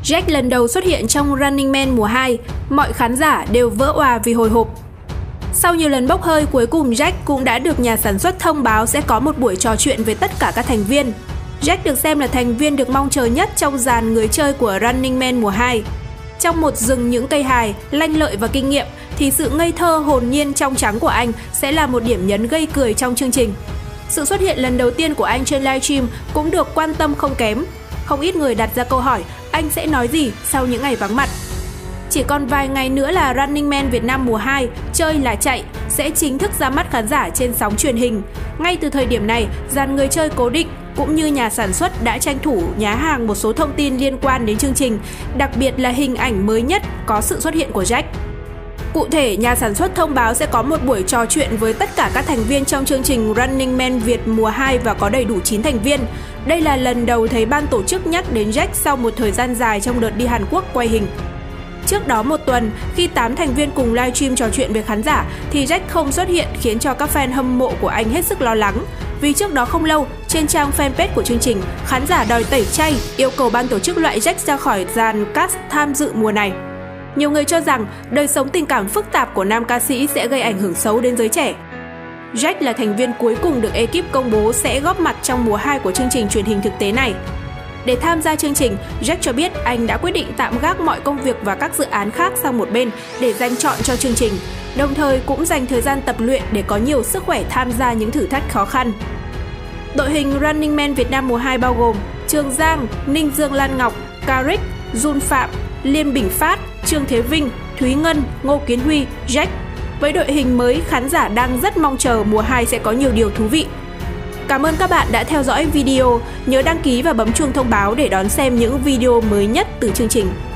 Jack lần đầu xuất hiện trong Running Man mùa 2, mọi khán giả đều vỡ òa vì hồi hộp. Sau nhiều lần bốc hơi, cuối cùng Jack cũng đã được nhà sản xuất thông báo sẽ có một buổi trò chuyện với tất cả các thành viên. Jack được xem là thành viên được mong chờ nhất trong dàn người chơi của Running Man mùa 2. Trong một rừng những cây hài, lanh lợi và kinh nghiệm, thì sự ngây thơ hồn nhiên trong trắng của anh sẽ là một điểm nhấn gây cười trong chương trình. Sự xuất hiện lần đầu tiên của anh trên livestream cũng được quan tâm không kém. Không ít người đặt ra câu hỏi anh sẽ nói gì sau những ngày vắng mặt. Chỉ còn vài ngày nữa là Running Man Việt Nam mùa 2, chơi là chạy, sẽ chính thức ra mắt khán giả trên sóng truyền hình. Ngay từ thời điểm này, dàn người chơi cố định cũng như nhà sản xuất đã tranh thủ nhá hàng một số thông tin liên quan đến chương trình, đặc biệt là hình ảnh mới nhất có sự xuất hiện của Jack. Cụ thể, nhà sản xuất thông báo sẽ có một buổi trò chuyện với tất cả các thành viên trong chương trình Running Man Việt mùa 2 và có đầy đủ 9 thành viên. Đây là lần đầu thấy ban tổ chức nhắc đến Jack sau một thời gian dài trong đợt đi Hàn Quốc quay hình. Trước đó một tuần, khi 8 thành viên cùng livestream trò chuyện với khán giả thì Jack không xuất hiện khiến cho các fan hâm mộ của anh hết sức lo lắng. Vì trước đó không lâu, trên trang fanpage của chương trình, khán giả đòi tẩy chay, yêu cầu ban tổ chức loại Jack ra khỏi dàn cast tham dự mùa này. Nhiều người cho rằng đời sống tình cảm phức tạp của nam ca sĩ sẽ gây ảnh hưởng xấu đến giới trẻ. Jack là thành viên cuối cùng được ekip công bố sẽ góp mặt trong mùa 2 của chương trình truyền hình thực tế này. Để tham gia chương trình, Jack cho biết anh đã quyết định tạm gác mọi công việc và các dự án khác sang một bên để dành trọn cho chương trình, đồng thời cũng dành thời gian tập luyện để có nhiều sức khỏe tham gia những thử thách khó khăn. Đội hình Running Man Việt Nam mùa 2 bao gồm Trường Giang, Ninh Dương Lan Ngọc, Caric, Jun Phạm, Liên Bình Phát, Trương Thế Vinh, Thúy Ngân, Ngô Kiến Huy, Jack. Với đội hình mới, khán giả đang rất mong chờ mùa 2 sẽ có nhiều điều thú vị. Cảm ơn các bạn đã theo dõi video, nhớ đăng ký và bấm chuông thông báo để đón xem những video mới nhất từ chương trình.